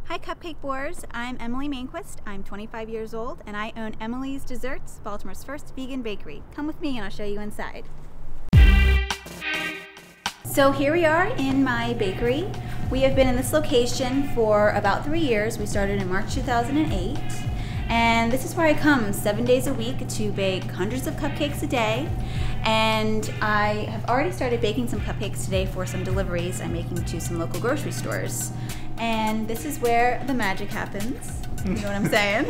Hi Cupcake Wars, I'm Emily Mainquist, I'm 25 years old, and I own Emily's Desserts, Baltimore's first vegan bakery. Come with me and I'll show you inside. So here we are in my bakery. We have been in this location for about 3 years. We started in March 2008. And this is where I come 7 days a week to bake hundreds of cupcakes a day. And I have already started baking some cupcakes today for some deliveries I'm making to some local grocery stores. And this is where the magic happens. You know what I'm saying?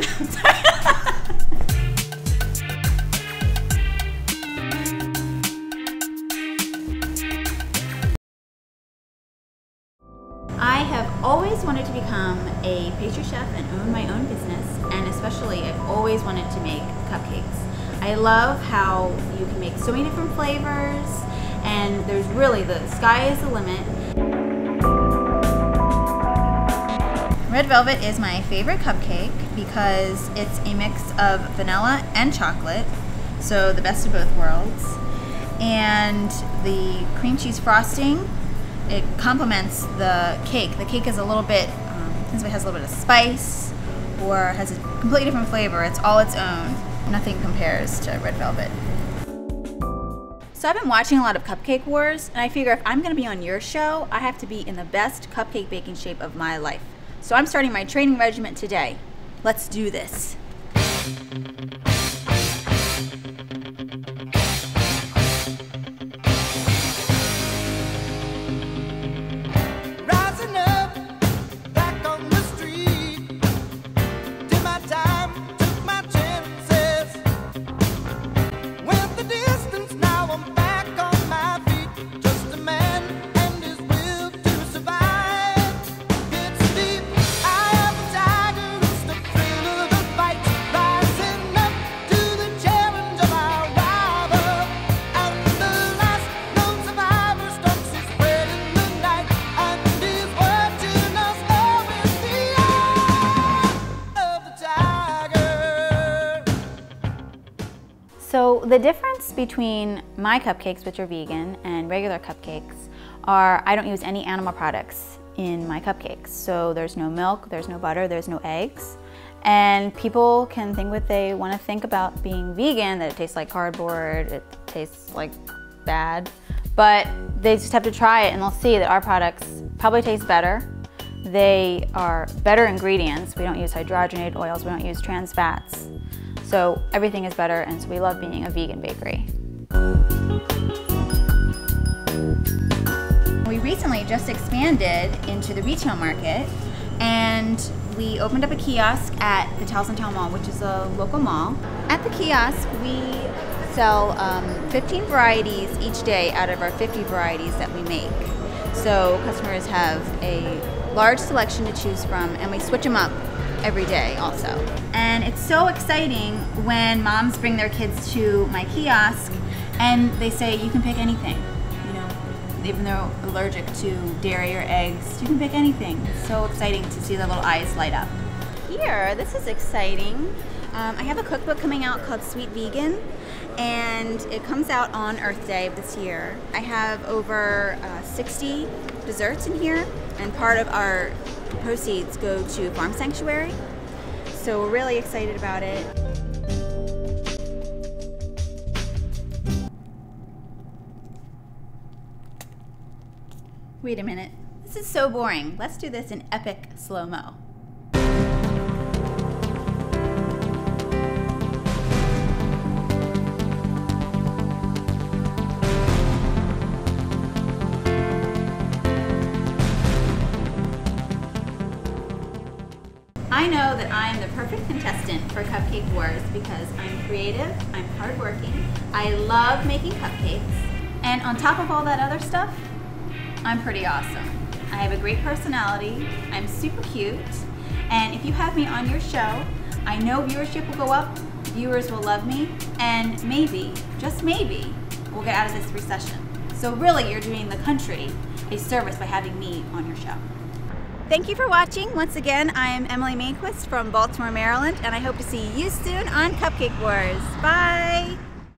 I have always wanted to become a pastry chef and own my own business, and especially I've always wanted to make cupcakes. I love how you can make so many different flavors, and there's really, the sky is the limit. Red velvet is my favorite cupcake because it's a mix of vanilla and chocolate, so the best of both worlds. And the cream cheese frosting, it complements the cake. The cake is a little bit, since it has a little bit of spice or has a completely different flavor, it's all its own. Nothing compares to red velvet. So I've been watching a lot of Cupcake Wars, and I figure if I'm gonna be on your show, I have to be in the best cupcake baking shape of my life. So I'm starting my training regimen today. Let's do this. So the difference between my cupcakes, which are vegan, and regular cupcakes are I don't use any animal products in my cupcakes. So there's no milk, there's no butter, there's no eggs. And people can think what they want to think about being vegan, that it tastes like cardboard, it tastes like bad. But they just have to try it and they'll see that our products probably taste better. They are better ingredients. We don't use hydrogenated oils, we don't use trans fats. So everything is better, and so we love being a vegan bakery. We recently just expanded into the retail market, and we opened up a kiosk at the Towson Town Mall, which is a local mall. At the kiosk, we sell 15 varieties each day out of our 50 varieties that we make. So customers have a large selection to choose from, and we switch them up every day also. And it's so exciting when moms bring their kids to my kiosk and they say, you can pick anything. You know, even though they're allergic to dairy or eggs, you can pick anything. It's so exciting to see their little eyes light up. Here, this is exciting. I have a cookbook coming out called Sweet Vegan, and it comes out on Earth Day of this year. I have over 60 desserts in here, and part of our proceeds go to Farm Sanctuary. So we're really excited about it. Wait a minute, this is so boring. Let's do this in epic slow-mo. I know that I am the perfect contestant for Cupcake Wars because I'm creative, I'm hardworking, I love making cupcakes, and on top of all that other stuff, I'm pretty awesome. I have a great personality, I'm super cute, and if you have me on your show, I know viewership will go up, viewers will love me, and maybe, just maybe, we'll get out of this recession. So really, you're doing the country a service by having me on your show. Thank you for watching. Once again, I am Emily Mainquist from Baltimore, Maryland, and I hope to see you soon on Cupcake Wars. Bye!